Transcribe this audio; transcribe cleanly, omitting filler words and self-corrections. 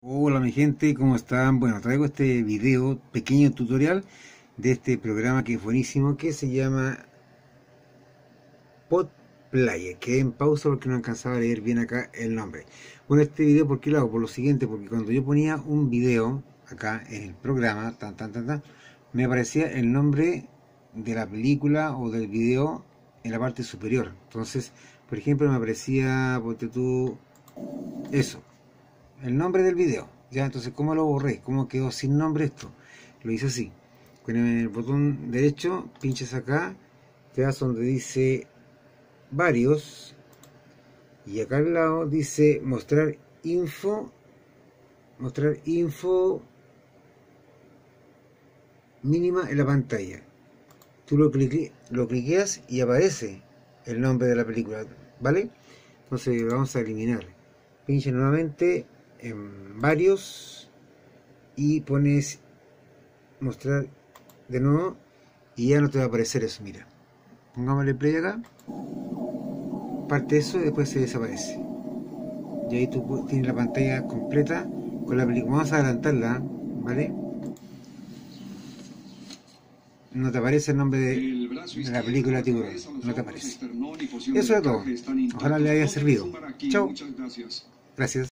Hola mi gente, ¿cómo están? Bueno, traigo este video, pequeño tutorial de este programa que es buenísimo, que se llama Podplayer. Quedé en pausa porque no alcanzaba a leer bien acá el nombre. Bueno, este video, ¿por qué lo hago? Por lo siguiente, porque cuando yo ponía un video acá en el programa, me aparecía el nombre de la película o del video en la parte superior. Entonces, por ejemplo, me aparecía, ponte tú, eso, el nombre del video. Ya, entonces, ¿cómo lo borré? ¿Cómo quedó sin nombre esto? Lo hice así. Con el botón derecho, pinches acá, te vas donde dice varios, y acá al lado dice mostrar info mínima en la pantalla. Tú lo cliqueas y aparece el nombre de la película, ¿vale? Entonces vamos a eliminar. Pinche nuevamente en varios y pones mostrar de nuevo y ya no te va a aparecer eso. Mira, pongámosle play acá, parte eso y después se desaparece, y ahí tú tienes la pantalla completa con la película. Vamos a adelantarla, ¿vale? No te aparece el nombre de la película Tiburón, no te aparece. Eso es todo, ojalá le haya servido. Chao, gracias.